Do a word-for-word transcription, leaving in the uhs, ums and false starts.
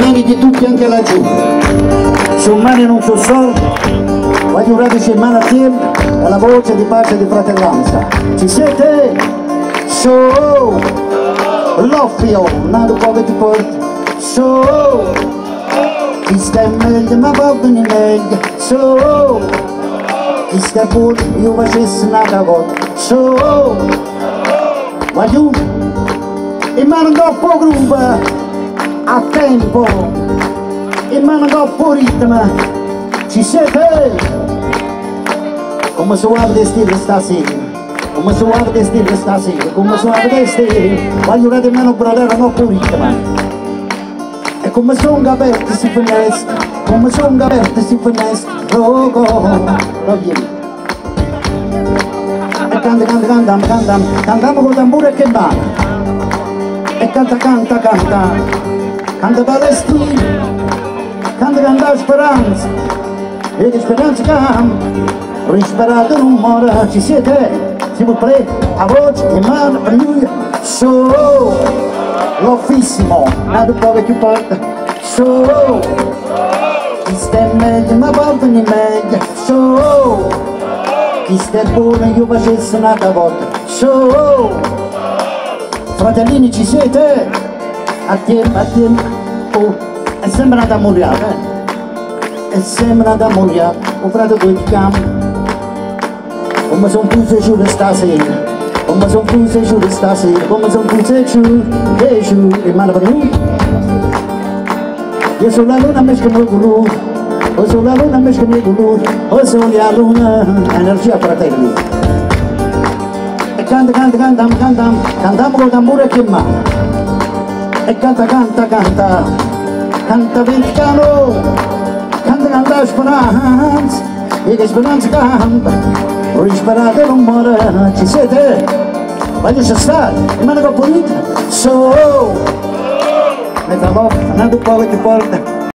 mani di tutti anche laggiù, su mani non so soldi, voglio un radice in mano assieme e la voce di pace e di fratellanza. Ci siete? So, l'offio, nato poco ti porta, so, chi sta meglio ma va bene meglio, so, chi sta buono io facessi nata volta, so, voglio in mano dopo gruppo, a tempo, in mano dopo ritmo, ci siete? Come suave stile stasera, come suave stile stasera, come suave stile, voglio una di mano brodere dopo ritmo. E come sono aperti si finesca, come sono aperti si finesca, oh oh, lo vieni. E canta, canta, canta, canta, cantiamo con tamburo e che bana. E canta, canta, canta, canta Palestina, canta, canta speranza, e che speranza canta, risperato non muore, ci siete? S'il vous plaît, a voce, in mano, per lui, so, l'offissimo, nato poco che porta, so, chi sta meglio, ma volta ne meglio, so, chi sta buono, io facessi un'altra volta, so, fratellini ci siete? Assieme, assieme, oh, è sempre andata a morire, eh? È sempre andata a morire, un frate due ti chiamo, come sono chiuse giù stasera, come sono chiuse giù stasera, come sono chiuse giù, e giù, e mano per lui. Io sono la luna, mesca nel colore, io sono la luna, mesca nel colore, io sono la luna, energia fratelli. E canta, canta, canta, canta, cantiamo con tamburo e che mano. E canta, canta, canta, canta Vaticano, canta, canta speranza, e che speranza canta, risperate non muore, ci siete? Voglio stare, in mano con politica, so, metà volta, andando un po' che ti porta,